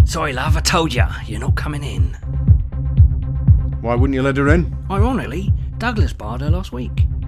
Sorry, love, I told ya, you're not coming in. Why wouldn't you let her in? Ironically, Douglas barred her last week.